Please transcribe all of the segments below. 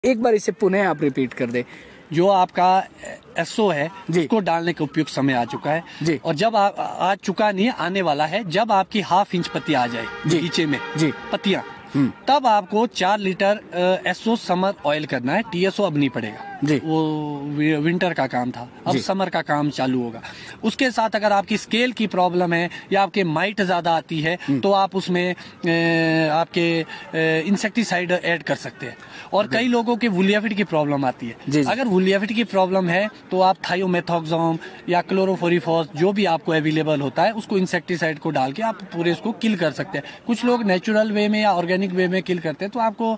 एक बार इसे पुनः आप रिपीट कर दे। जो आपका एसओ है उसको डालने का उपयुक्त समय आ चुका है जी। और जब आ चुका नहीं, आने वाला है, जब आपकी ½ इंच पत्ती आ जाए बगीचे में जी पत्तियां, तब आपको 4 लीटर एसओ समर ऑयल करना है। टीएसओ अब नहीं पड़ेगा जी। वो विंटर का काम था, अब समर का काम चालू होगा। उसके साथ अगर आपकी स्केल की प्रॉब्लम है या आपके माइट ज्यादा आती है तो आप उसमें आपके इंसेक्टिसाइड ऐड कर सकते हैं। और कई लोगों के वुलियाफिड की प्रॉब्लम आती है। अगर वुलियाफिड की प्रॉब्लम है तो आप थायोमेथोक्सोम या क्लोरोफोरिफॉस जो भी आपको अवेलेबल होता है उसको इंसेक्टिसाइड को डाल के आप पूरे उसको किल कर सकते हैं। कुछ लोग नेचुरल वे में या ऑर्गेनिक वे में किल करते हैं तो आपको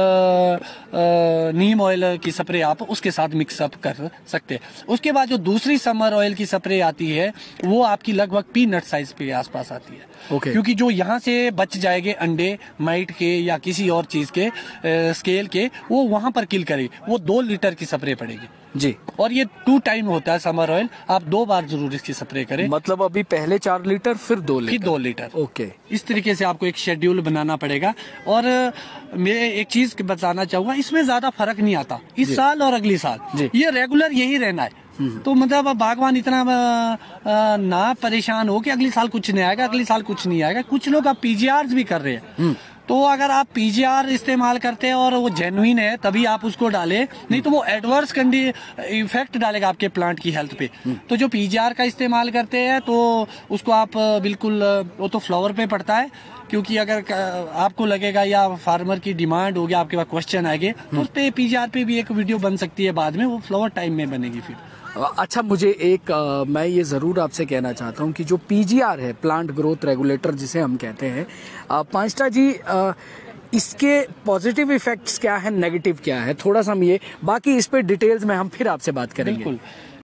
नीम ऑयल की स्प्रे आप उसके साथ मिक्सअप कर सकते हैं। उसके बाद जो दूसरी समर ऑयल की स्प्रे आती है वो आपकी लगभग पीनट साइज के आसपास आती है। क्योंकि जो यहाँ से बच जाएंगे अंडे माइट के या किसी और चीज के स्केल के, वो वहां पर किल करेगी। वो 2 लीटर की स्प्रे पड़ेगी जी। और ये 2 टाइम होता है समर ऑयल, आप 2 बार जरूर इसकी स्प्रे करें। मतलब अभी पहले 4 लीटर फिर 2 लीटर, फिर 2 लीटर। ओके। इस तरीके से आपको एक शेड्यूल बनाना पड़ेगा। और मैं एक चीज बताना चाहूंगा, इसमें ज्यादा फर्क नहीं आता इस साल और अगली साल, ये रेगुलर यही रहना है। तो मतलब अब बागवान इतना ना परेशान हो कि अगली साल कुछ नहीं आएगा, अगली साल कुछ नहीं आएगा। कुछ लोग अब पीजीआर भी कर रहे हैं, तो अगर आप पीजीआर इस्तेमाल करते हैं और वो जेन्युइन है तभी आप उसको डालें, नहीं तो वो एडवर्स इफेक्ट डालेगा आपके प्लांट की हेल्थ पे। तो जो पीजीआर का इस्तेमाल करते हैं तो उसको आप बिल्कुल, वो तो फ्लावर पे पड़ता है, क्योंकि अगर आपको लगेगा या फार्मर की डिमांड होगी, आपके पास क्वेश्चन आएंगे तो उस पे पीजीआर पे भी एक वीडियो बन सकती है बाद में, वो फ्लावर टाइम में बनेगी फिर। अच्छा, मुझे एक मैं ये ज़रूर आपसे कहना चाहता हूँ कि जो पीजीआर है, प्लांट ग्रोथ रेगुलेटर जिसे हम कहते हैं, पांचटा जी, इसके पॉजिटिव इफेक्ट्स क्या है, नेगेटिव क्या है, थोड़ा सा हम ये, बाकी इस पे डिटेल्स में हम फिर आपसे बात करेंगे। बिल्कुल।